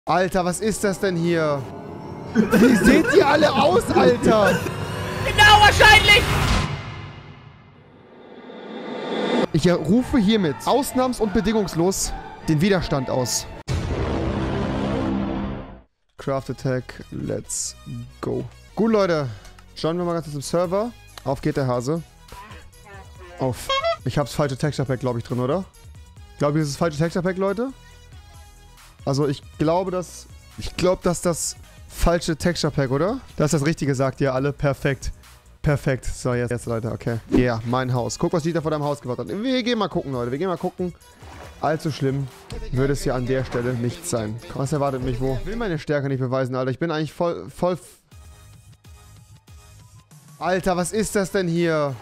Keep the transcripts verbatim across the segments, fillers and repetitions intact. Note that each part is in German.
Alter, was ist das denn hier? Wie seht ihr alle aus, Alter? Genau, wahrscheinlich! Ich rufe hiermit ausnahms- und bedingungslos den Widerstand aus. Craft Attack, let's go. Gut, Leute. Schauen wir mal ganz kurz im Server. Auf geht der Hase. Auf. Ich hab's falsche Texture Pack, glaube ich, drin, oder? Ich glaube, das ist das falsche Texture Pack, Leute. Also, ich glaube, dass... Ich glaube, dass das falsche Texture Pack, oder? Das ist das Richtige, sagt ihr alle. Perfekt. Perfekt. So, jetzt, jetzt Leute, okay. Ja, yeah, mein Haus. Guck, was die da vor deinem Haus gebaut hat. Wir gehen mal gucken, Leute. Wir gehen mal gucken. Allzu schlimm würde es hier an der Stelle nicht sein. Was erwartet mich wo? Ich will meine Stärke nicht beweisen, Alter. Ich bin eigentlich voll... voll... Alter, was ist das denn hier?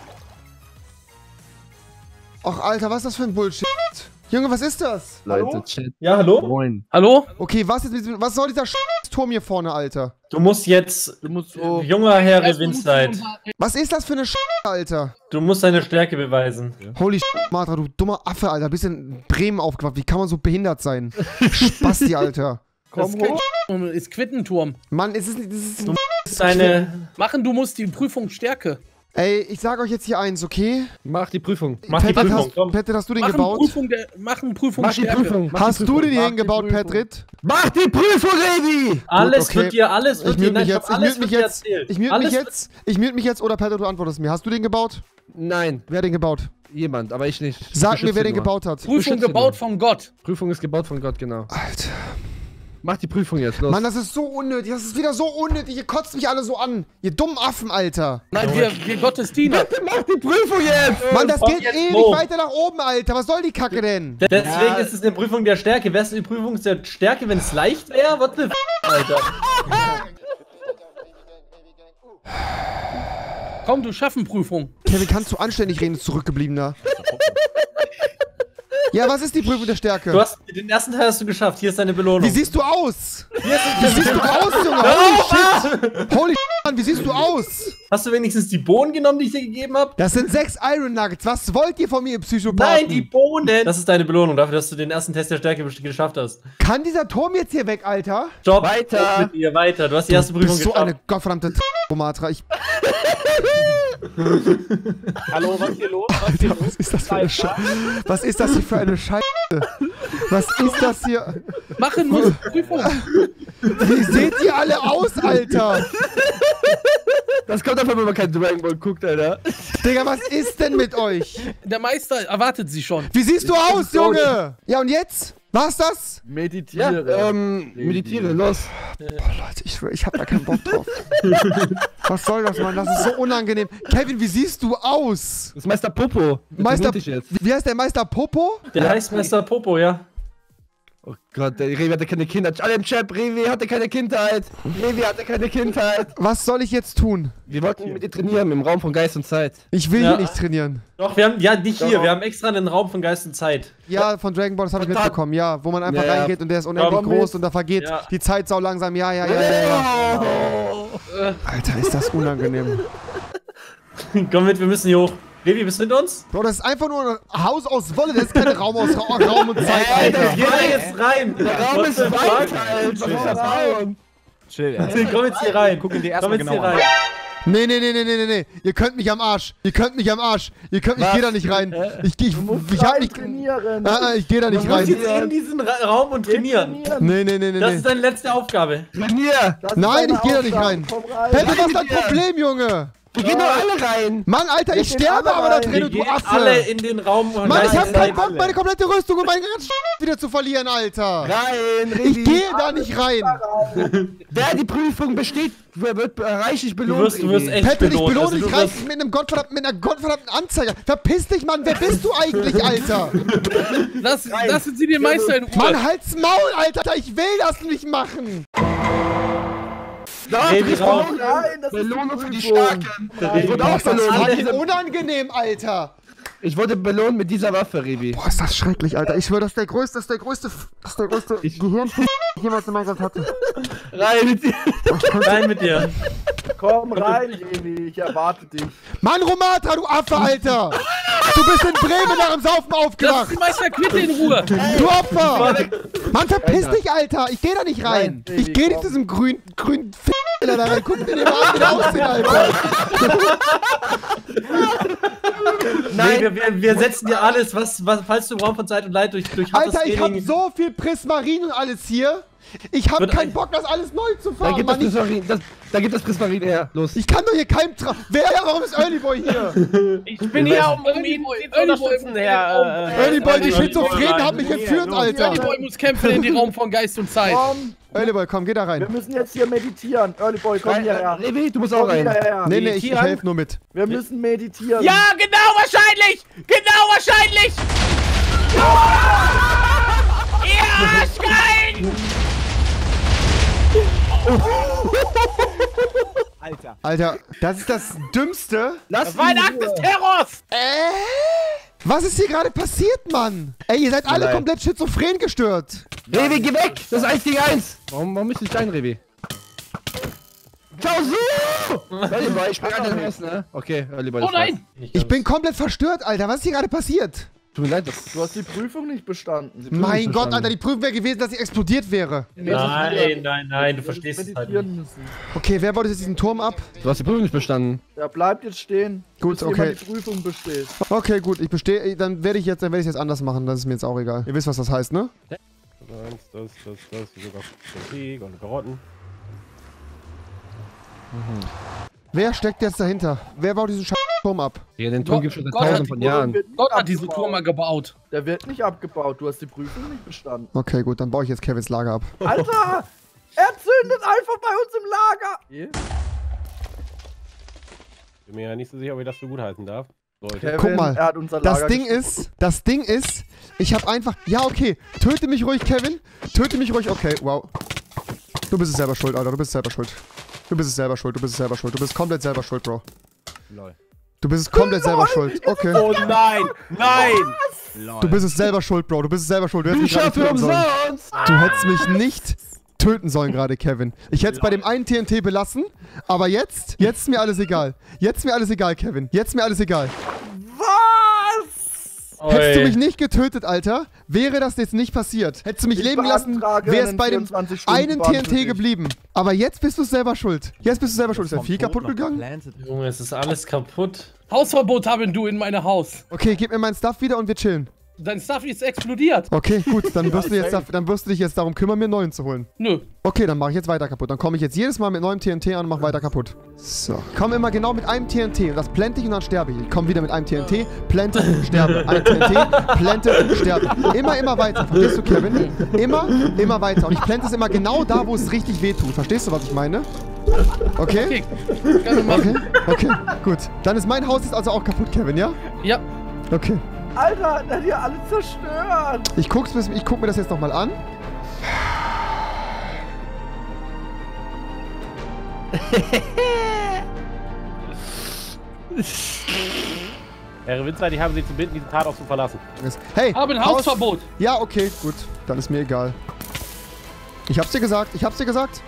Och, Alter, was ist das für ein Bullshit? Junge, was ist das? Leute, Chat. Ja, hallo? Moin. Hallo? Okay, was, ist, was soll dieser Turm hier vorne, Alter? Du musst jetzt, Du musst so. junger Herr Windzeit, Was ist das für eine Alter? du musst deine Stärke beweisen. Holy Matra, du dummer Affe, Alter. Bist in Bremen aufgewacht. Wie kann man so behindert sein? Spasti, Alter. Komm hoch. Ist Quittenturm. Mann, es ist nicht... Das ist, Du musst deine... Machen, du musst die Prüfung Stärke. ey, ich sag euch jetzt hier eins, okay? Mach die Prüfung. Mach die Petrit, Prüfung, hast, komm. Petrit, hast du den Machen gebaut? Prüfung, der, machen Prüfung Mach die Stärke. Prüfung. Mach Hast die du Prüfung. den hier Mach hingebaut, die Prüfung. Petrit? Mach die Prüfung, Levi! Alles okay. wird dir, alles Ich wird dir, mute nein, mich ich jetzt, hab ich alles mute mich wird dir jetzt, erzählt. ich mute mich Alles jetzt, ich mute mich jetzt oder Petrit, du antwortest mir. Hast du den gebaut? Nein, Wer hat den gebaut? jemand, aber ich nicht. Sag Beschütze mir, wer den nur. gebaut hat. Prüfung Beschütze gebaut nur. von Gott. Prüfung ist gebaut von Gott, genau. Alter. Mach die Prüfung jetzt, los. Mann, das ist so unnötig. Das ist wieder so unnötig. Ihr kotzt mich alle so an. Ihr dummen Affen, Alter. Nein, wir, wir Gottes Diener. Bitte mach die Prüfung jetzt! Mann, das komm geht jetzt ewig hoch. weiter nach oben, Alter. Was soll die Kacke denn? Deswegen Ja. ist es eine Prüfung der Stärke. Wärst du die Prüfung der Stärke, wenn es leicht wäre? What the f***, Alter? Komm, du schaffen Prüfung. Kevin, kannst du anständig reden, zurückgebliebener? Ja, was ist die Prüfung der Stärke? Du hast, den ersten Teil hast du geschafft. Hier ist deine Belohnung. Wie siehst du aus? Hier ist Wie siehst du aus, Junge? Holy shit. Holy shit, Mann, wie siehst du aus? Hast du wenigstens die Bohnen genommen, die ich dir gegeben habe? Das sind sechs Iron Nuggets. Was wollt ihr von mir, ihr Psychopathen? Nein, die Bohnen! Das ist deine Belohnung dafür, dass du den ersten Test der Stärke geschafft hast. Kann dieser Turm jetzt hier weg, Alter? Stopp! Weiter. Mit ihr weiter. Du hast die erste Du Prüfung bist so geschafft. eine gottverdammte Tomatra. Ich... Hallo, was ist hier los? Was ist hier Alter, was los? ist das für eine Scheiße? Was ist das hier für eine Scheiße? Was ist das hier? Machen muss Prüfung. Wie seht ihr alle aus, Alter? Das kommt einfach, wenn man kein Dragon Ball guckt, Alter. Digga, was ist denn mit euch? Der Meister erwartet sie schon. Wie siehst du aus, Junge? Ja, und jetzt? War's das? Meditiere. Ja, ähm, meditiere, los. Boah, Leute, ich schwör, ich hab da keinen Bock drauf. Was soll das, Mann? Das ist so unangenehm. Kevin, wie siehst du aus? Das ist Meister Popo. Der Meister... trainiert dich jetzt. Wie heißt der Meister Popo? Der heißt Meister Popo, ja. Oh Gott, der Revi hatte keine Kindheit. Alle im Chat, Revi hatte keine Kindheit. Revi hatte keine Kindheit. Was soll ich jetzt tun? Wir wollten mit dir trainieren im Raum von Geist und Zeit. Ich will Ja. hier nicht trainieren. Doch, wir haben, ja, nicht hier. Doch. Wir haben extra einen Raum von Geist und Zeit. Ja, von Dragon Ball, das habe ich Total. mitbekommen. Ja, wo man einfach Ja, ja. reingeht und der ist unendlich Komm mit. groß und da vergeht Ja. die Zeit sau langsam. Ja, ja, ja, ja, ja. Oh. Alter, ist das unangenehm. Komm mit, wir müssen hier hoch. Revi, bist du mit uns? Bro, das ist einfach nur ein Haus aus Wolle. Das ist kein Raum aus Ra Raum und Zeit, Alter. Geh da jetzt rein! Der Raum ist weit, Alter. Was ist das Raum? Chill, ja. Komm jetzt hier rein. Guck ihn dir Komm erstmal jetzt hier genau an. rein. Nee, nee, nee, nee, nee, nee, nee. Ihr könnt mich am Arsch. Ihr könnt mich am Arsch. Ihr könnt, ich geh da nicht rein. Ich geh, ich, ich hab nicht... trainieren. Ah, ah, ich geh da nicht Du musst rein. jetzt in diesen Ra Raum und trainieren. Nee, nee, nee, nee, Das nee. ist deine letzte Aufgabe. Trainier. Das ist Nein, deine ich geh da nicht Aufgabe. rein. Komm rein. Peppe, was ist dein mit dir. Problem, Junge? Wir gehen doch alle rein. Mann, Alter, ich Wir gehen sterbe alle aber da rein. drin, Wir du gehen Affe. alle in den Raum von Mann, ich Geist hab und keinen Zeit. Bock, meine komplette Rüstung und meinen ganzen wieder zu verlieren, Alter. Rein, Revi. Ich gehe da nicht rein. Wer die Prüfung besteht, wird reichlich Du belohnt. wirst, du wirst Revi. echt Patrick, ich belohnt. belohne Also, dich du reich wirst- mit, einem Gottverdammten, mit einer gottverdammten Anzeige. Verpiss dich, Mann. Wer bist du eigentlich, Alter? Lass, lassen Sie den Meister in Ruhe. Mann, halt's Maul, Alter. Ich will das nicht machen. Da, Revi, raus. Nein, das ist Belohnung für die Prüfung. Starken. Revi, Ich wurde auch Das ist belohnt. fucking unangenehm, Alter. Ich wurde belohnt mit dieser Waffe, Revi. Boah, ist das schrecklich, Alter. Ich schwöre, das ist der größte, das ist der größte, das ist der größte Gehirn, den ich jemals in meinem Gott hatte. Rein mit dir. Rein mit dir. Komm rein, Revi, ich erwarte dich. Mann, Romatra, du Affe, Alter. Du bist in Bremen nach dem Saufen Lass aufgewacht. den Meister Quitte in Ruhe. Du Opfer. Mann, verpiss Alter. dich, Alter! Ich geh da nicht rein! Nein, ich Baby, geh nicht komm. zu diesem grünen, grünen F***, da rein. Guck dir den mal an, wie der aussieht, Alter! Nein, wir, wir, wir setzen dir alles, was, was, falls du im Raum von Zeit und Leid durch, durch hartes Alter, ich hab Training- so viel Prismarin und alles hier. Ich hab Wird keinen ein- Bock, das alles neu zu Da fahren, gibt das Mann. Ich, Prismarin, das, da gibt das Prismarin her. Los. ich kann doch hier keinem tra... Wer, warum ist Earlyboy hier? Ich bin hier, um, um ihn Earlyboy, ihn zu unterstützen, Herr. Äh, Earlyboy, die Earlyboy, Schizophrenen haben mich entführt, Alter. Earlyboy muss kämpfen in den Raum von Geist und Zeit. komm, Earlyboy, komm, geh da wir rein. müssen jetzt hier meditieren. Earlyboy, komm hierher. Levi, du musst auch Komm rein. hierher. Nee, nee, ich, ich Meditieren. helfe nur mit. Wir müssen meditieren. Ja, genau wahrscheinlich! Genau wahrscheinlich! Ja, schreien! Alter. Alter, das ist das Dümmste. Lass Das war ein Akt des Terrors! Was ist hier gerade passiert, Mann? Ey, ihr seid alle Nein. komplett schizophren gestört. Revi, geh weg! Das ist eins gegen eins! Warum, warum bist du nicht dein, Revi? Ciao, so! Earlyboy, ich spring an den Haus, ne? Okay, Earlyboy, Oh das war's. nein! Ich bin komplett verstört, Alter. Was ist hier gerade passiert? Tut mir leid, das... Du hast die Prüfung nicht bestanden. Sie Mein nicht Gott, verstanden. Alter, die Prüfung wäre gewesen, dass sie explodiert wäre. Nein, nein, nein, du hättest verstehst es halt meditieren nicht. müssen. Okay, wer baut jetzt diesen Turm ab? Du hast die Prüfung nicht bestanden. Der bleibt jetzt stehen. Gut, bis okay. jemand die Prüfung besteht. Okay, gut, ich bestehe. Dann werde ich jetzt, dann werde ich jetzt anders machen. Das ist mir jetzt auch egal. Ihr wisst, was das heißt, ne? Das, das, das, das, sogar Krieg und Karotten. Wer steckt jetzt dahinter? Wer baut diesen Sch Turm ab? Ja, den Turm gibt's schon seit Gott hat tausenden die von Der Jahren. wird nicht Gott hat diesen abgebaut. Turm mal gebaut. Der wird nicht abgebaut. Du hast die Prüfung nicht bestanden. Okay, gut, dann baue ich jetzt Kevins Lager ab. Alter! Er zündet einfach bei uns im Lager! Bin mir ja nicht so sicher, ob ich das so gut heißen darf. Sollte. Kevin, Guck mal, er hat unser Das Lager Ding gestürmt. ist, das Ding ist, ich habe einfach, ja okay, töte mich ruhig, Kevin, töte mich ruhig, okay, wow. Du bist es selber schuld, Alter, du bist es selber schuld. Du bist es selber schuld, du bist es selber schuld, du bist komplett selber schuld, Bro. Lol. Du bist es komplett selber schuld, okay. Oh nein! Nein! Du bist es selber schuld, Bro, du bist es selber schuld. Du hättest mich Bücher gerade für töten sollen. umsonst! Du hättest mich nicht töten sollen gerade, Kevin. Ich hätte es bei dem einen T N T belassen, aber jetzt, jetzt ist mir alles egal. Jetzt ist mir alles egal, Kevin. Jetzt ist mir alles egal. Hättest du mich nicht getötet, Alter, wäre das jetzt nicht passiert. Hättest du mich Ich leben lassen, beantrage wäre es einen bei dem vierundzwanzig Stunden einen Bann T N für T dich. geblieben. Aber jetzt bist du selber schuld. Jetzt bist du selber schuld. Ist ja viel kaputt gegangen? Junge, es ist alles kaputt. Hausverbot haben du in meinem Haus. Okay, gib mir mein Stuff wieder und wir chillen. Dein Stuff ist explodiert. Okay, gut, dann wirst, du jetzt, da- dann wirst du dich jetzt darum kümmern, mir einen neuen zu holen. Nö. Okay, dann mache ich jetzt weiter kaputt. Dann komme ich jetzt jedes Mal mit neuem T N T an und mache weiter kaputt. So, komm immer genau mit einem T N T und das plante ich und dann sterbe ich. Ich komme wieder mit einem T N T, plante, sterbe. Ein T N T, plante, sterbe. Immer, immer weiter. Verstehst du, Kevin? Immer, immer weiter. Und ich plante es immer genau da, wo es richtig wehtut. Verstehst du, was ich meine? Okay? Okay. Kann man machen. Okay, okay, gut. Dann ist mein Haus jetzt also auch kaputt, Kevin, ja? Ja. Okay. Alter, der hat hier alles zerstört! Ich, guck's, bis- ich guck mir das jetzt nochmal an. Herr Winzeit, ich habe Sie zu bitten, diesen Tatort zu verlassen. Hey, Haben Haus- Hausverbot. Ja, okay, gut. Dann ist mir egal. Ich hab's dir gesagt, ich hab's dir gesagt.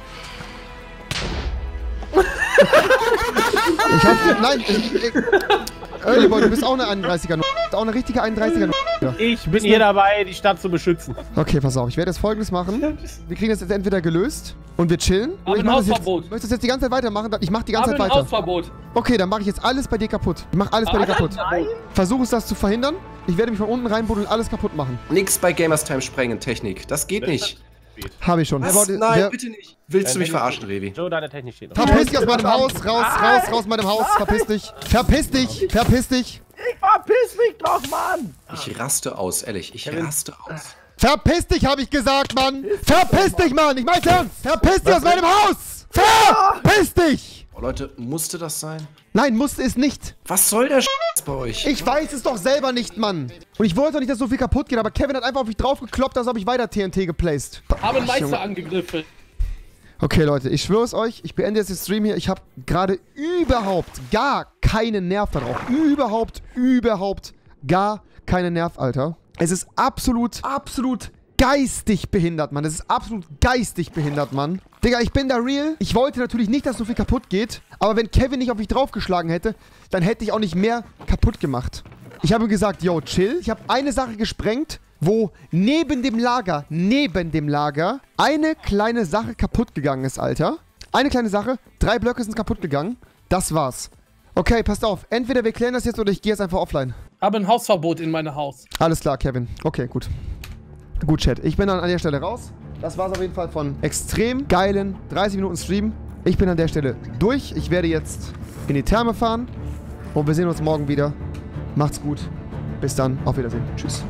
ich hab's dir. Nein, ich, ich, Earlyboy, du bist auch eine einunddreißiger. Du bist auch eine richtige einunddreißiger. Ja. Ich bin hier dabei, die Stadt zu beschützen. Okay, pass auf, ich werde jetzt Folgendes machen. Wir kriegen das jetzt entweder gelöst und wir chillen. Aber ich ein mach das jetzt, Hausverbot. möchtest du das jetzt die ganze Zeit weitermachen? Ich mach die ganze Haben Zeit ein weiter. Hausverbot. Okay, dann mache ich jetzt alles bei dir kaputt. Ich mach alles bei dir kaputt. Versuche es das zu verhindern. Ich werde mich von unten reinbuddeln und alles kaputt machen. Nix bei Gamerstime sprengen, Technik. Das geht nicht. Habe ich schon. Was? Wer baut- Nein, wer- bitte nicht. Willst du mich verarschen, Revi? Joe, deine Technik steht noch. Verpiss dich aus meinem Haus, raus, raus, raus meinem Haus, verpiss dich, verpiss dich, verpiss dich, Ich verpiss mich doch, Mann! Ich raste aus, ehrlich. Ich raste aus. verpiss dich, habe ich gesagt, Mann, verpiss dich, Mann, ich mein's ernst, verpiss dich aus meinem Haus, verpiss dich. Oh, Leute, musste das sein? Nein, musste es nicht. Was soll der Scheiß bei euch? Ich weiß es doch selber nicht, Mann. Und ich wollte doch nicht, dass so viel kaputt geht, aber Kevin hat einfach auf mich draufgekloppt, als ob ich weiter T N T geplaced. Haben Ach, Meister Junge. angegriffen. Okay, Leute, ich schwöre es euch, ich beende jetzt den Stream hier. Ich habe gerade überhaupt gar keinen Nerv darauf. Überhaupt, überhaupt gar keinen Nerv, Alter. Es ist absolut, absolut geistig behindert, Mann. Es ist absolut geistig behindert, Mann. Digga, ich bin da real. Ich wollte natürlich nicht, dass so viel kaputt geht. Aber wenn Kevin nicht auf mich draufgeschlagen hätte, dann hätte ich auch nicht mehr kaputt gemacht. Ich habe ihm gesagt, yo, chill. Ich habe eine Sache gesprengt. wo neben dem Lager, neben dem Lager, eine kleine Sache kaputt gegangen ist, Alter. Eine kleine Sache, drei Blöcke sind kaputt gegangen. Das war's. Okay, passt auf. Entweder wir klären das jetzt oder ich gehe jetzt einfach offline. Habe ein Hausverbot in meinem Haus. Alles klar, Kevin. Okay, gut. Gut, Chat. Ich bin dann an der Stelle raus. Das war's auf jeden Fall von extrem geilen dreißig Minuten Stream. Ich bin an der Stelle durch. Ich werde jetzt in die Therme fahren. Und wir sehen uns morgen wieder. Macht's gut. Bis dann. Auf Wiedersehen. Tschüss.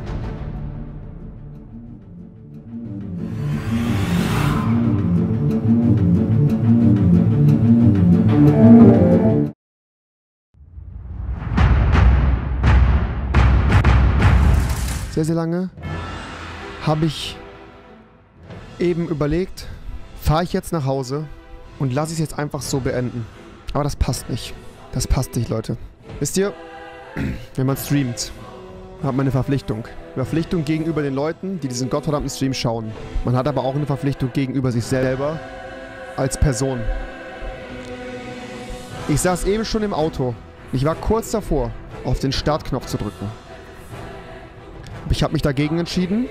Sehr, sehr lange habe ich eben überlegt, fahre ich jetzt nach Hause und lasse ich es jetzt einfach so beenden. Aber das passt nicht. Das passt nicht, Leute. Wisst ihr, wenn man streamt, hat man eine Verpflichtung. Eine Verpflichtung gegenüber den Leuten, die diesen gottverdammten Stream schauen. Man hat aber auch eine Verpflichtung gegenüber sich selber als Person. Ich saß eben schon im Auto. Ich war kurz davor, auf den Startknopf zu drücken. Ich habe mich dagegen entschieden,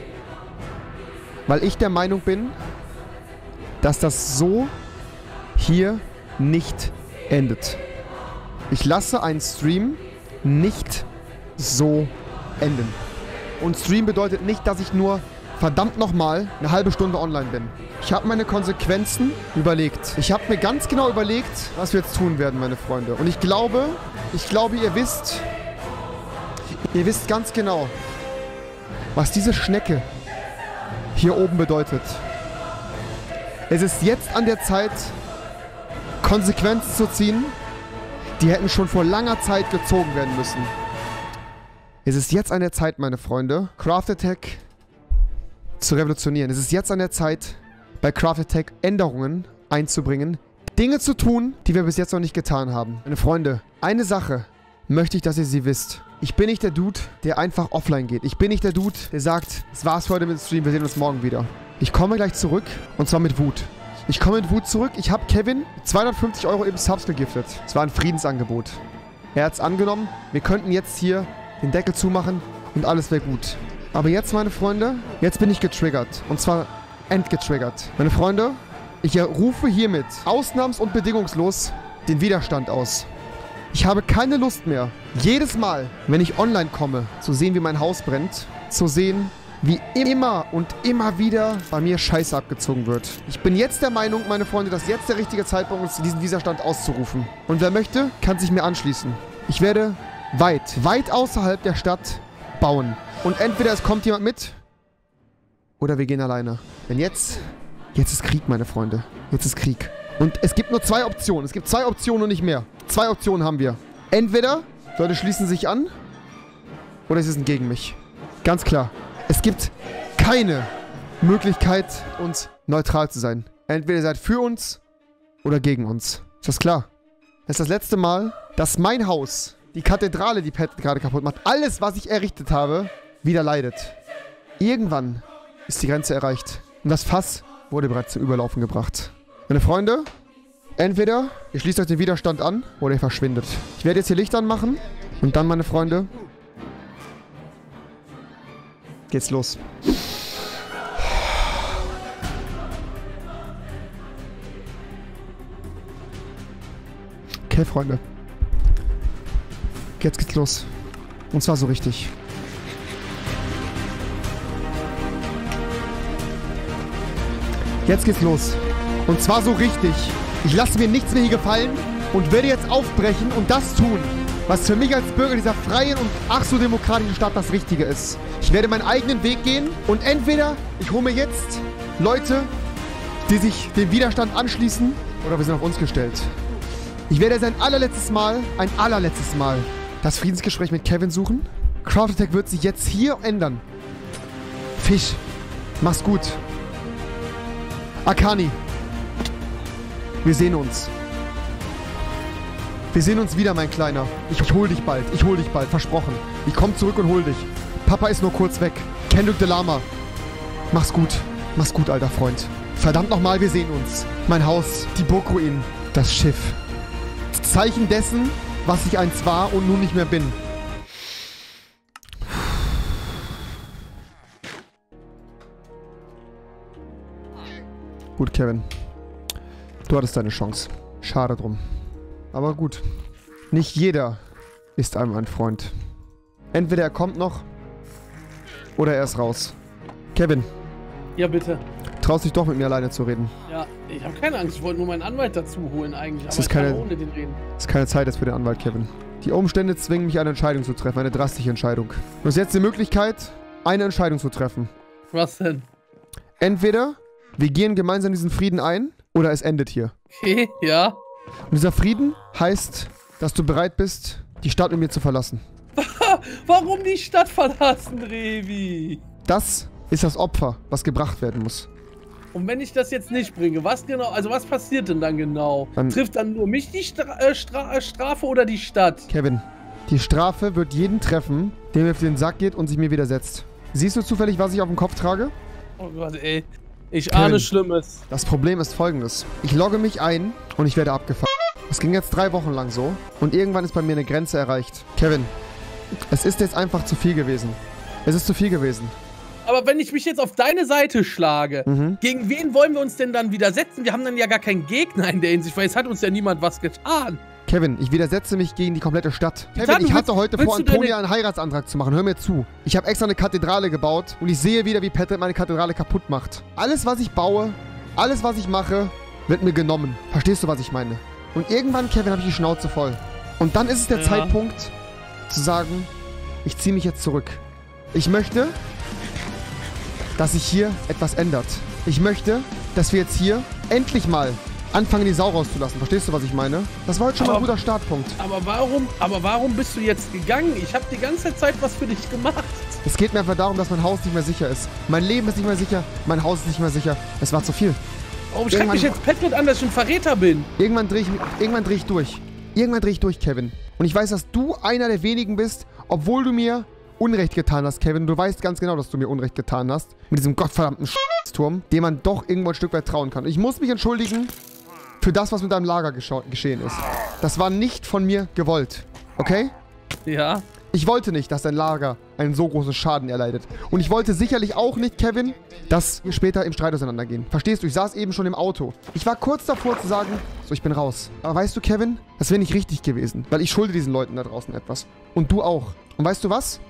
weil ich der Meinung bin, dass das so hier nicht endet. Ich lasse einen Stream nicht so enden. Und Stream bedeutet nicht, dass ich nur verdammt nochmal eine halbe Stunde online bin. Ich habe meine Konsequenzen überlegt. Ich habe mir ganz genau überlegt, was wir jetzt tun werden, meine Freunde. Und ich glaube, ich glaube, ihr wisst, ihr wisst ganz genau, was diese Schnecke hier oben bedeutet. Es ist jetzt an der Zeit, Konsequenzen zu ziehen, die hätten schon vor langer Zeit gezogen werden müssen. Es ist jetzt an der Zeit, meine Freunde, Craft Attack zu revolutionieren. Es ist jetzt an der Zeit, bei Craft Attack Änderungen einzubringen, Dinge zu tun, die wir bis jetzt noch nicht getan haben. Meine Freunde, eine Sache möchte ich, dass ihr sie wisst. Ich bin nicht der Dude, der einfach offline geht. Ich bin nicht der Dude, der sagt, es war's für heute mit dem Stream, wir sehen uns morgen wieder. Ich komme gleich zurück, und zwar mit Wut. Ich komme mit Wut zurück. Ich habe Kevin zweihundertfünfzig Euro eben Subs gegiftet. Es war ein Friedensangebot. Er hat es angenommen. Wir könnten jetzt hier den Deckel zumachen und alles wäre gut. Aber jetzt, meine Freunde, jetzt bin ich getriggert. Und zwar endgetriggert. Meine Freunde, ich rufe hiermit ausnahms- und bedingungslos den Widerstand aus. Ich habe keine Lust mehr, jedes Mal, wenn ich online komme, zu sehen, wie mein Haus brennt, zu sehen, wie immer und immer wieder bei mir Scheiße abgezogen wird. Ich bin jetzt der Meinung, meine Freunde, dass jetzt der richtige Zeitpunkt ist, diesen Widerstand auszurufen. Und wer möchte, kann sich mir anschließen. Ich werde weit, weit außerhalb der Stadt bauen. Und entweder es kommt jemand mit, oder wir gehen alleine. Denn jetzt, jetzt ist Krieg, meine Freunde. Jetzt ist Krieg. Und es gibt nur zwei Optionen. Es gibt zwei Optionen und nicht mehr. Zwei Optionen haben wir. Entweder Leute schließen sich an, oder sie sind gegen mich. Ganz klar. Es gibt keine Möglichkeit, uns neutral zu sein. Entweder ihr seid für uns oder gegen uns. Ist das klar? Das ist das letzte Mal, dass mein Haus, die Kathedrale, die Pat gerade kaputt macht, alles, was ich errichtet habe, wieder leidet. Irgendwann ist die Grenze erreicht. Und das Fass wurde bereits zum Überlaufen gebracht. Meine Freunde, entweder ihr schließt euch den Widerstand an oder ihr verschwindet. Ich werde jetzt hier Licht anmachen und dann, meine Freunde, geht's los. Okay, Freunde. Jetzt geht's los. Und zwar so richtig. Jetzt geht's los. Und zwar so richtig. Ich lasse mir nichts mehr hier gefallen und werde jetzt aufbrechen und das tun, was für mich als Bürger dieser freien und ach so demokratischen Stadt das Richtige ist. Ich werde meinen eigenen Weg gehen und entweder ich hole mir jetzt Leute, die sich dem Widerstand anschließen, oder wir sind auf uns gestellt. Ich werde jetzt ein allerletztes Mal, ein allerletztes Mal das Friedensgespräch mit Kevin suchen. Craft Attack wird sich jetzt hier ändern. Fisch, mach's gut. Akani, wir sehen uns. Wir sehen uns wieder, mein Kleiner. Ich, ich hol dich bald. Ich hol dich bald. Versprochen. Ich komm zurück und hol dich. Papa ist nur kurz weg. Kendrick de Lama. Mach's gut. Mach's gut, alter Freund. Verdammt nochmal, wir sehen uns. Mein Haus. Die Burgruinen. Das Schiff. Zeichen dessen, was ich einst war und nun nicht mehr bin. Gut, Kevin. Du hattest deine Chance. Schade drum. Aber gut. Nicht jeder ist einem ein Freund. Entweder er kommt noch oder er ist raus. Kevin, Ja, bitte. traust dich doch mit mir alleine zu reden. Ja, ich habe keine Angst. Ich wollte nur meinen Anwalt dazu holen eigentlich. Es Aber ist ich kann keine- auch ohne den reden. Es ist keine Zeit jetzt für den Anwalt, Kevin. Die Umstände zwingen mich, eine Entscheidung zu treffen. Eine drastische Entscheidung. Du hast jetzt die Möglichkeit, eine Entscheidung zu treffen. Was denn? Entweder wir gehen gemeinsam diesen Frieden ein oder es endet hier. Okay, ja. Und dieser Frieden heißt, dass du bereit bist, die Stadt mit mir zu verlassen. Warum die Stadt verlassen, Revi? Das ist das Opfer, was gebracht werden muss. Und wenn ich das jetzt nicht bringe, was genau, also was passiert denn dann genau? Dann- Trifft dann nur mich die Stra äh, Stra äh, Strafe oder die Stadt? Kevin, die Strafe wird jeden treffen, der mir auf den Sack geht und sich mir widersetzt. Siehst du zufällig, was ich auf dem Kopf trage? Oh Gott, ey. Ich Kevin. ahne Schlimmes. Das Problem ist folgendes. Ich logge mich ein und ich werde abgefahren. Es ging jetzt drei Wochen lang so und irgendwann ist bei mir eine Grenze erreicht. Kevin, es ist jetzt einfach zu viel gewesen. Es ist zu viel gewesen. Aber wenn ich mich jetzt auf deine Seite schlage, Mhm. gegen wen wollen wir uns denn dann widersetzen? Wir haben dann ja gar keinen Gegner in der Hinsicht, weil es hat uns ja niemand was getan. Kevin, ich widersetze mich gegen die komplette Stadt. Dann Kevin, ich willst- hatte heute willst vor, du deine- Antonia einen Heiratsantrag zu machen. Hör mir zu. Ich habe extra eine Kathedrale gebaut und ich sehe wieder, wie Patrick meine Kathedrale kaputt macht. Alles, was ich baue, alles, was ich mache, wird mir genommen. Verstehst du, was ich meine? Und irgendwann, Kevin, habe ich die Schnauze voll. Und dann ist es der Ja. Zeitpunkt, zu sagen, ich ziehe mich jetzt zurück. Ich möchte, dass sich hier etwas ändert. Ich möchte, dass wir jetzt hier endlich mal anfangen, die Sau rauszulassen. Verstehst du, was ich meine? Das war heute schon mal ein Aber- guter Startpunkt. Aber warum, aber warum bist du jetzt gegangen? Ich habe die ganze Zeit was für dich gemacht. Es geht mir einfach darum, dass mein Haus nicht mehr sicher ist. Mein Leben ist nicht mehr sicher, mein Haus ist nicht mehr sicher. Es war zu viel. Warum schreibt Irgendwann- mich jetzt Patrick an, dass ich ein Verräter bin? Irgendwann drehe ich, irgendwann dreh ich durch. Irgendwann drehe ich durch, Kevin. Und ich weiß, dass du einer der wenigen bist, obwohl du mir Unrecht getan hast, Kevin. Du weißt ganz genau, dass du mir Unrecht getan hast. Mit diesem gottverdammten Turm, dem man doch irgendwo ein Stück weit trauen kann. Ich muss mich entschuldigen für das, was mit deinem Lager geschehen ist. Das war nicht von mir gewollt. Okay? Ja. Ich wollte nicht, dass dein Lager einen so großen Schaden erleidet. Und ich wollte sicherlich auch nicht, Kevin, dass wir später im Streit auseinandergehen. Verstehst du? Ich saß eben schon im Auto. Ich war kurz davor zu sagen, so, ich bin raus. Aber weißt du, Kevin, das wäre nicht richtig gewesen. Weil ich schulde diesen Leuten da draußen etwas. Und du auch. Und weißt du was?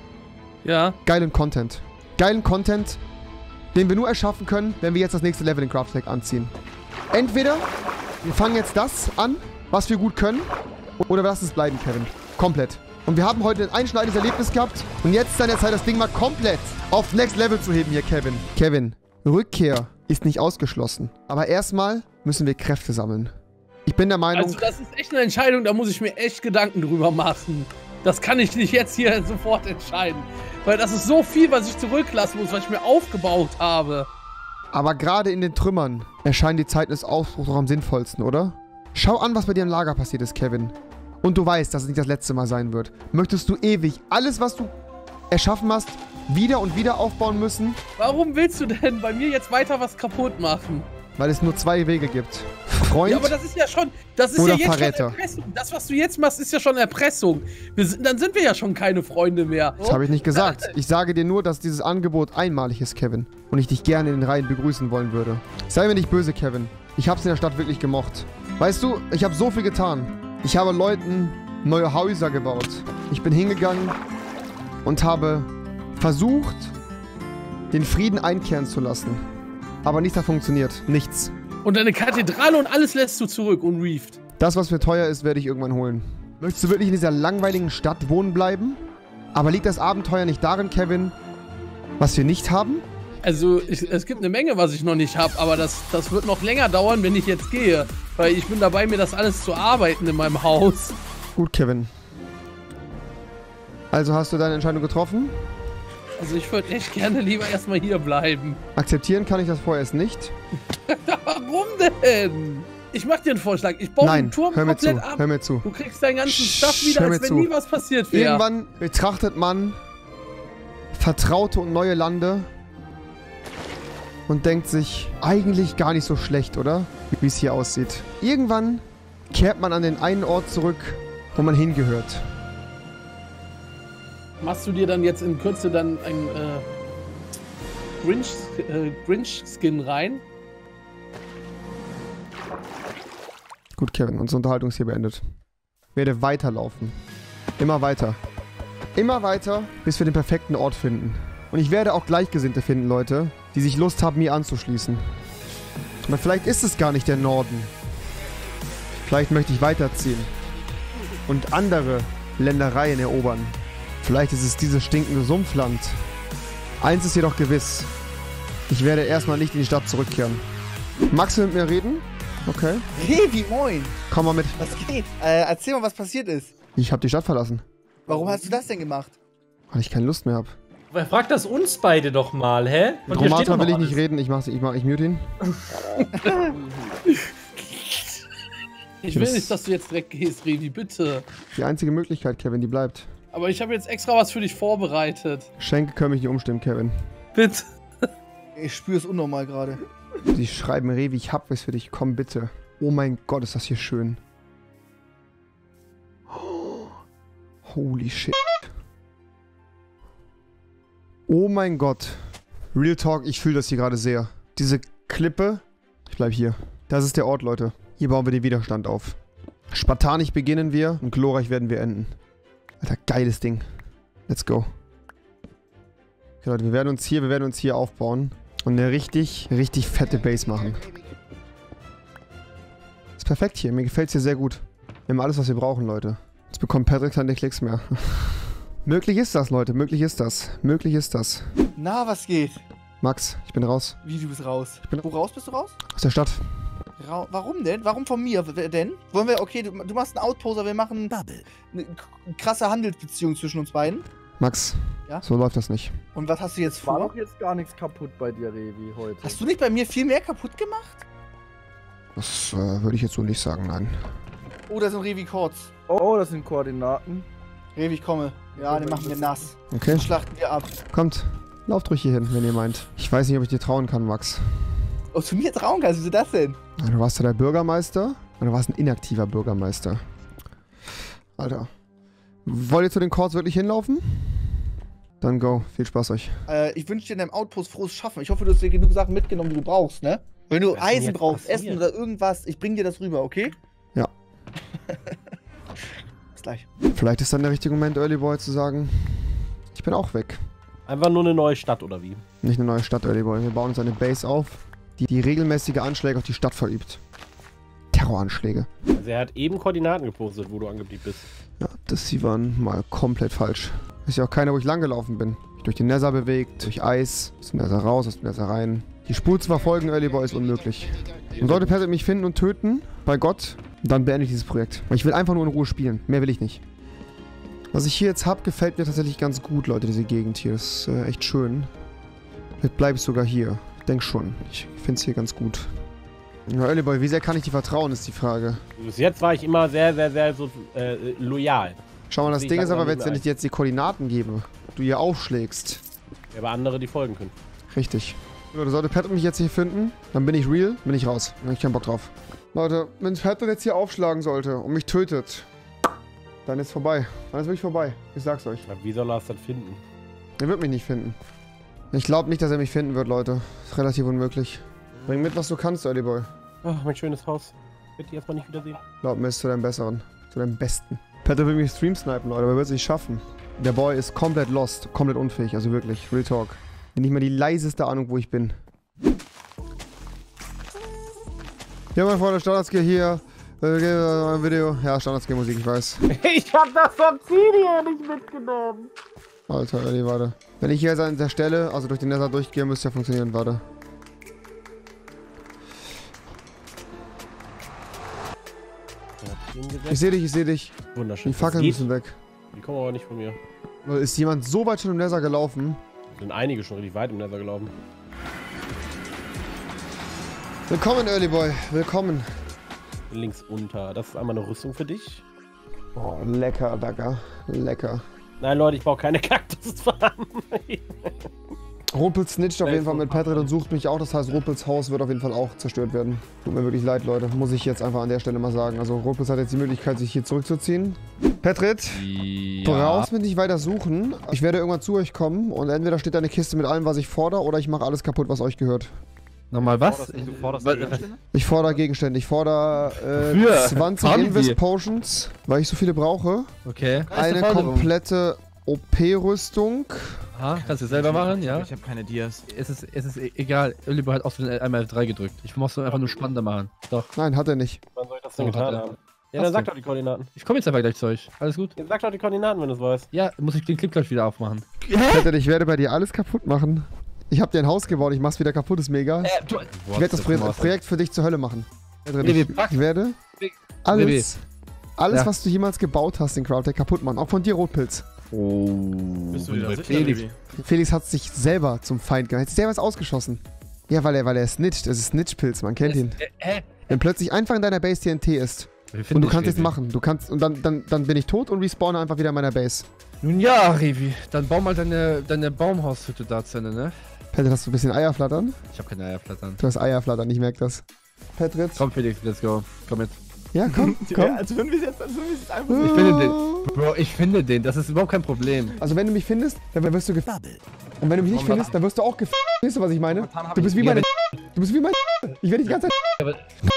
Ja. Geilen Content. Geilen Content, den wir nur erschaffen können, wenn wir jetzt das nächste Level in Craft anziehen. Entweder wir fangen jetzt das an, was wir gut können, oder wir lassen es bleiben, Kevin. Komplett. Und wir haben heute ein einschneidendes Erlebnis gehabt und jetzt ist an der Zeit, das Ding mal komplett auf Next Level zu heben hier, Kevin. Kevin, Rückkehr ist nicht ausgeschlossen. Aber erstmal müssen wir Kräfte sammeln. Ich bin der Meinung... Also das ist echt eine Entscheidung, da muss ich mir echt Gedanken drüber machen. Das kann ich nicht jetzt hier sofort entscheiden. Weil das ist so viel, was ich zurücklassen muss, was ich mir aufgebaut habe. Aber gerade in den Trümmern erscheinen die Zeiten des Aufbruchs doch am sinnvollsten, oder? Schau an, was bei dir im Lager passiert ist, Kevin. Und du weißt, dass es nicht das letzte Mal sein wird. Möchtest du ewig alles, was du erschaffen hast, wieder und wieder aufbauen müssen? Warum willst du denn bei mir jetzt weiter was kaputt machen? Weil es nur zwei Wege gibt. Freund Ja, aber das ist ja schon, das ist oder ja jetzt Verräter. schon Erpressung. Das, was du jetzt machst, ist ja schon Erpressung. Wir sind, dann sind wir ja schon keine Freunde mehr. Das habe ich nicht gesagt. Ich sage dir nur, dass dieses Angebot einmalig ist, Kevin. Und ich dich gerne in den Reihen begrüßen wollen würde. Sei mir nicht böse, Kevin. Ich habe es in der Stadt wirklich gemocht. Weißt du, ich habe so viel getan. Ich habe Leuten neue Häuser gebaut. Ich bin hingegangen und habe versucht, den Frieden einkehren zu lassen. Aber nichts hat funktioniert. Nichts. Und deine Kathedrale und alles lässt du zurück und reeft. Das, was mir teuer ist, werde ich irgendwann holen. Möchtest du wirklich in dieser langweiligen Stadt wohnen bleiben? Aber liegt das Abenteuer nicht darin, Kevin, was wir nicht haben? Also, ich, es gibt eine Menge, was ich noch nicht habe, aber das, das wird noch länger dauern, wenn ich jetzt gehe. Weil ich bin dabei, mir das alles zu arbeiten in meinem Haus. Gut, Kevin. Also hast du deine Entscheidung getroffen? Also ich würde echt gerne lieber erstmal hier bleiben. Akzeptieren kann ich das vorerst nicht. Warum denn? Ich mach dir einen Vorschlag. Ich baue Nein, den Turm hör mir komplett zu, ab. hör mir zu. Du kriegst deinen ganzen Sch- Stuff wieder, hör mir als wenn zu. nie was passiert wäre. Irgendwann betrachtet man vertraute und neue Lande und denkt sich, eigentlich gar nicht so schlecht, oder? Wie es hier aussieht. Irgendwann kehrt man an den einen Ort zurück, wo man hingehört. Machst du dir dann jetzt in Kürze dann ein äh, Grinch, äh, Grinch-Skin rein? Gut, Kevin, unsere Unterhaltung ist hier beendet. Ich werde weiterlaufen. Immer weiter. Immer weiter, bis wir den perfekten Ort finden. Und ich werde auch Gleichgesinnte finden, Leute, die sich Lust haben, mir anzuschließen. Aber vielleicht ist es gar nicht der Norden. Vielleicht möchte ich weiterziehen. Und andere Ländereien erobern. Vielleicht ist es dieses stinkende Sumpfland. Eins ist jedoch gewiss. Ich werde erstmal nicht in die Stadt zurückkehren. Magst du mit mir reden? Okay. Revi, moin. Komm mal mit. Was geht? Äh, erzähl mal, was passiert ist. Ich habe die Stadt verlassen. Warum hast du das denn gemacht? Weil ich keine Lust mehr habe. Frag das uns beide doch mal, hä? Mit Romatra will ich nicht reden. Ich mach, ich mach, ich mute ihn. Ich will nicht, dass du jetzt direkt gehst, Revi, bitte. Die einzige Möglichkeit, Kevin, die bleibt. Aber ich habe jetzt extra was für dich vorbereitet. Schenke können mich nicht umstimmen, Kevin. Bitte. Ich spüre es unnormal gerade. Sie schreiben, Revi, ich hab was für dich. Komm bitte. Oh mein Gott, ist das hier schön. Holy shit. Oh mein Gott. Real Talk, ich fühle das hier gerade sehr. Diese Klippe. Ich bleib hier. Das ist der Ort, Leute. Hier bauen wir den Widerstand auf. Spartanisch beginnen wir und glorreich werden wir enden. Alter, geiles Ding. Let's go. Okay, Leute, wir werden uns hier, wir werden uns hier aufbauen und eine richtig, richtig fette Base machen. Ist perfekt hier. Mir gefällt es hier sehr gut. Wir haben alles, was wir brauchen, Leute. Jetzt bekommt Patrick keine Klicks mehr. Möglich ist das, Leute. Möglich ist das. Möglich ist das. Na, was geht? Max, ich bin raus. Wie, du bist raus? Ich bin Wo raus bist du raus? aus der Stadt. Ra Warum denn? Warum von mir Wer denn? Wollen wir, okay, du, du machst einen Outposer, wir machen eine krasse Handelsbeziehung zwischen uns beiden. Max, Ja? so läuft das nicht. Und was hast du jetzt War vor? doch jetzt gar nichts kaputt bei dir, Revi, heute. Hast du nicht bei mir viel mehr kaputt gemacht? Das äh, würde ich jetzt so nicht sagen, nein. Oh, da sind Revi Kords. Oh, das sind Koordinaten. Revi, ich komme. Ja, den machen wir nass. Okay, Den schlachten wir ab. kommt. Lauft ruhig hier hin, wenn ihr meint. Ich weiß nicht, ob ich dir trauen kann, Max. Oh, zu mir trauen kannst, wieso das denn? Du warst ja der Bürgermeister und du warst ein inaktiver Bürgermeister. Alter. Wollt ihr zu den Chords wirklich hinlaufen? Dann go. Viel Spaß euch. Äh, ich wünsche dir in deinem Outpost frohes Schaffen. Ich hoffe, du hast dir genug Sachen mitgenommen, die du brauchst, ne? Wenn du Was ist denn Eisen jetzt brauchst, passiert? Essen oder irgendwas, ich bring dir das rüber, okay? Ja. Bis gleich. Vielleicht ist dann der richtige Moment, Early Boy, zu sagen, ich bin auch weg. Einfach nur eine neue Stadt, oder wie? Nicht eine neue Stadt, Early Boy. Wir bauen uns eine Base auf, die, die regelmäßige Anschläge auf die Stadt verübt. Terroranschläge. Also er hat eben Koordinaten gepostet, wo du angeblich bist. Ja, das sie waren mal komplett falsch. Ist ja auch keiner, wo ich lang gelaufen bin. Durch den Nether bewegt, durch Eis, aus dem Nether raus, aus dem Nether rein. Die Spur zu verfolgen, Early Boy, ist unmöglich. Und sollte Patrick mich finden und töten, bei Gott, dann beende ich dieses Projekt. Ich will einfach nur in Ruhe spielen. Mehr will ich nicht. Was ich hier jetzt habe, gefällt mir tatsächlich ganz gut, Leute, diese Gegend hier. Das ist äh, echt schön. Vielleicht bleibe ich sogar hier. Ich denke schon. Ich finde es hier ganz gut. Ja, Early Boy, wie sehr kann ich dir vertrauen, ist die Frage. Bis jetzt war ich immer sehr, sehr, sehr so, äh, loyal. Schau mal, das Sehe Ding ich ist langsam aber, nicht wenn mehr ich dir jetzt die Koordinaten gebe, du hier aufschlägst. Ja, aber andere, die folgen können. Richtig. Leute, sollte Patrick mich jetzt hier finden, dann bin ich real, bin ich raus. Dann hab ich keinen Bock drauf. Leute, wenn Patrick jetzt hier aufschlagen sollte und mich tötet, dann ist vorbei. Dann ist wirklich vorbei. Ich sag's euch. Aber wie soll er es dann finden? Er wird mich nicht finden. Ich glaube nicht, dass er mich finden wird, Leute. Ist relativ unmöglich. Bring mit, was du kannst, Early Boy. Oh, mein schönes Haus. Ich werde die erstmal nicht wiedersehen. Glaub mir, ist zu deinem Besseren. Zu deinem Besten. Patrick will mich Stream snipen, Leute, aber er wird es nicht schaffen. Der Boy ist komplett lost. Komplett unfähig. Also wirklich. Real Talk. Nicht mal die leiseste Ahnung, wo ich bin. Ja, mein Freund, Standardskill hier. Äh, ein Video. Ja, Standardskill-Musik, ich weiß. Ich hab das Obsidian nicht mitgenommen. Alter, Early, warte. Wenn ich hier jetzt an der Stelle, also durch den Nether durchgehe, müsste ja funktionieren, warte. Ich sehe dich, ich sehe dich. Wunderschön. Die Fackeln müssen weg. Die kommen aber nicht von mir. Ist jemand so weit schon im Nether gelaufen? Sind einige schon richtig weit im Nether gelaufen. Willkommen, Early Boy. Willkommen. Links unter. Das ist einmal eine Rüstung für dich. Oh, lecker, Dacker. Lecker. Nein, Leute, ich brauche keine Kaktusfarben. Rumpel snitcht auf jeden Fall mit Patrick und sucht mich auch. Das heißt, Rumpels Haus wird auf jeden Fall auch zerstört werden. Tut mir wirklich leid, Leute. Muss ich jetzt einfach an der Stelle mal sagen. Also Rumpels hat jetzt die Möglichkeit, sich hier zurückzuziehen. Patrick, Ja. brauchst mich nicht weiter suchen. Ich werde irgendwann zu euch kommen und entweder steht da eine Kiste mit allem, was ich fordere, oder ich mache alles kaputt, was euch gehört. Nochmal was? Forderst, du forderst Was- Gegenstände? Ich fordere Gegenstände. Ich fordere äh, Wofür? zwanzig Haben Invest die? Potions, weil ich so viele brauche. Okay. Eine komplette O P-Rüstung. Aha, kannst du selber machen, ja? Ich habe keine Dias. Es ist, es ist e- egal. Oliver hat auch so einmal F drei gedrückt. Ich muss einfach nur spannender machen. Doch. Nein, hat er nicht. Wann soll ich das denn Doch, getan hat er. haben? Ja, Hast dann sag du. doch die Koordinaten. Ich komme jetzt einfach gleich zu euch. Alles gut? Ja, sag doch die Koordinaten, wenn du es weißt. Ja, muss ich den Clip gleich wieder aufmachen. Peter, ich werde bei dir alles kaputt machen. Ich habe dir ein Haus gebaut, ich mach's wieder kaputt, ist mir egal. Äh, du, Ich werde das Pro Projekt für dich zur Hölle machen. Pedro, Revi, Ich, pack. ich werde Revi. alles, alles Ja. was du jemals gebaut hast in Crowdtech kaputt machen. Auch von dir, Rotpilz. Oh. Bist du wieder sicher, Felix. Revi? Felix hat sich selber zum Feind gemacht. Er hat sich selber was ausgeschossen. Ja, weil er, weil er snitcht. Es ist Snitchpilz, man kennt ihn. Hä? Wenn plötzlich einfach in deiner Base T N T ist und du kannst es machen. Du kannst und dann, dann, dann bin ich tot und respawne einfach wieder in meiner Base. Nun ja, Revi. Dann bau mal deine, deine Baumhaushütte da zu Ende, ne? Patrick, hast du ein bisschen Eier flattern? Ich hab keine Eierflattern. Du hast Eier flattern, ich merke das. Patrick? Komm, Felix, let's go. Komm mit. Ja, komm, komm. als würden wir es jetzt, als würden wir es jetzt einfach Ich finde den. Bro, ich finde den. Das ist überhaupt kein Problem. Also wenn du mich findest, dann wirst du gef... Und wenn du mich nicht findest, dann wirst du auch gef... Weißt du, was ich meine? Du bist wie meine... Du bist wie meine... Ich werde die ganze Zeit...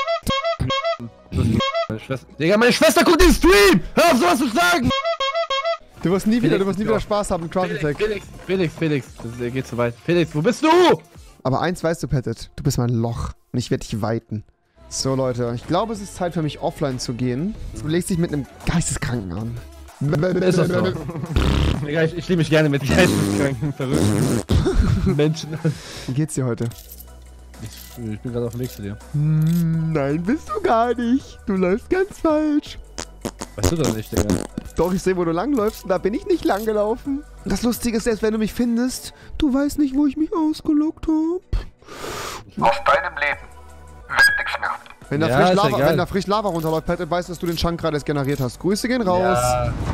Meine Schwester. Digga, meine Schwester guckt den Stream! Hör auf, sowas zu sagen! Du wirst nie wieder, Felix, du wirst nie ja. wieder Spaß haben mit Crowd Attack. Felix, Felix, Felix, das äh, geht zu weit. Felix, wo bist du? Aber eins weißt du, Pettit, du bist mein Loch und ich werde dich weiten. So, Leute, ich glaube, es ist Zeit für mich offline zu gehen. Du legst dich mit einem Geisteskranken an. Ist das so? Digga, ich, ich liebe mich gerne mit geisteskranken, verrückten Menschen. Wie geht's dir heute? Ich, ich bin gerade auf dem Weg zu dir. Nein, bist du gar nicht. Du läufst ganz falsch. Weißt du doch nicht, Digga. Doch, ich sehe, wo du langläufst und da bin ich nicht lang gelaufen. Das Lustige ist, selbst wenn du mich findest, du weißt nicht, wo ich mich ausgelockt habe. Aus deinem Leben wird nichts mehr. Wenn da, Ja, frisch ist Lava, egal. wenn da frisch Lava runterläuft, Patrick, weißt du, dass du den Chunk gerade erst generiert hast. Grüße gehen raus. Ja.